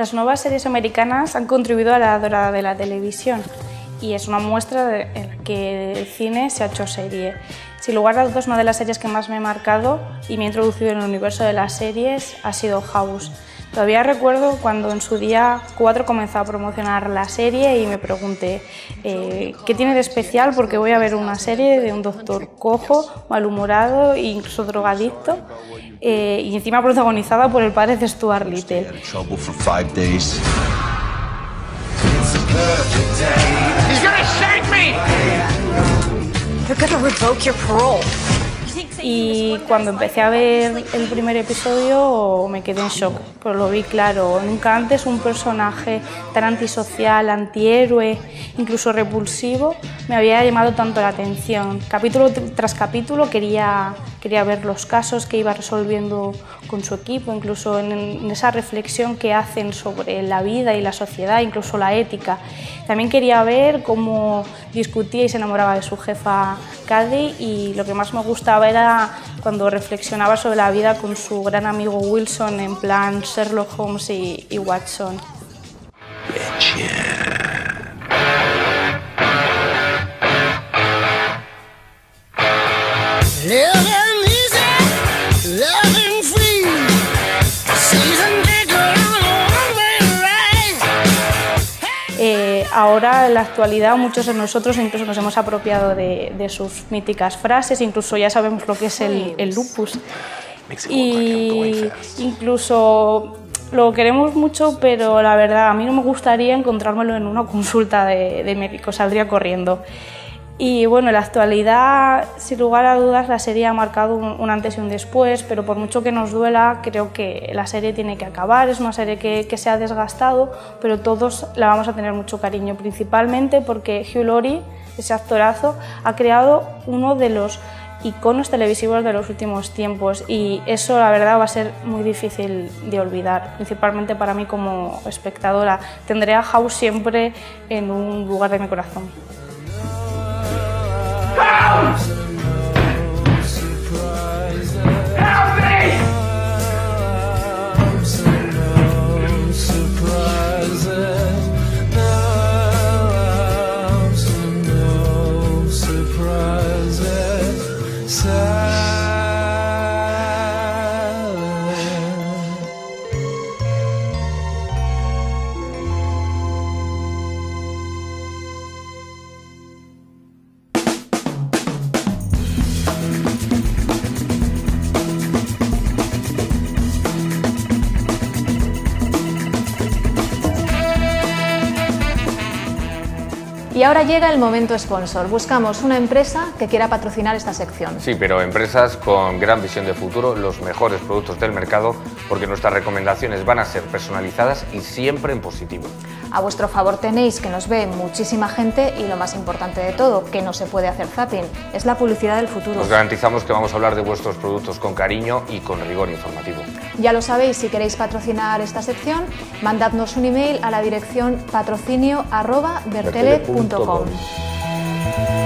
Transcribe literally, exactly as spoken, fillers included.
Las nuevas series americanas han contribuido a la dorada de la televisión y es una muestra de en la que el cine se ha hecho serie. Sin lugar a dudas, una de las series que más me ha marcado y me ha introducido en el universo de las series ha sido House. Todavía recuerdo cuando en su día cuatro comenzó a promocionar la serie y me pregunté eh, ¿qué tiene de especial? Porque voy a ver una serie de un doctor cojo, malhumorado e incluso drogadicto eh, y encima protagonizada por el padre de Stuart Little. Y cuando empecé a ver el primer episodio me quedé en shock, pero lo vi claro. Nunca antes un personaje tan antisocial, antihéroe, incluso repulsivo, me había llamado tanto la atención. Capítulo tras capítulo quería, quería ver los casos que iba resolviendo con su equipo, incluso en, en esa reflexión que hacen sobre la vida y la sociedad, incluso la ética. También quería ver cómo discutía y se enamoraba de su jefa Cady, y lo que más me gustaba era cuando reflexionaba sobre la vida con su gran amigo Wilson, en plan Sherlock Holmes y, y Watson. Eh, ahora, en la actualidad, muchos de nosotros incluso nos hemos apropiado de, de sus míticas frases, incluso ya sabemos lo que es el, el lupus. Y incluso lo queremos mucho, pero la verdad, a mí no me gustaría encontrármelo en una consulta de, de médico, saldría corriendo. Y bueno, en la actualidad, sin lugar a dudas, la serie ha marcado un, un antes y un después, pero por mucho que nos duela, creo que la serie tiene que acabar. Es una serie que, que se ha desgastado, pero todos la vamos a tener mucho cariño, principalmente porque Hugh Laurie, ese actorazo, ha creado uno de los iconos televisivos de los últimos tiempos, y eso la verdad va a ser muy difícil de olvidar, principalmente para mí como espectadora. Tendré a House siempre en un lugar de mi corazón. House! Help me! Y ahora llega el momento sponsor. Buscamos una empresa que quiera patrocinar esta sección. Sí, pero empresas con gran visión de futuro, los mejores productos del mercado, porque nuestras recomendaciones van a ser personalizadas y siempre en positivo. A vuestro favor tenéis que nos ve muchísima gente y lo más importante de todo, que no se puede hacer zapping, es la publicidad del futuro. Os garantizamos que vamos a hablar de vuestros productos con cariño y con rigor informativo. Ya lo sabéis, si queréis patrocinar esta sección, mandadnos un email a la dirección patrocinio arroba bertele punto com.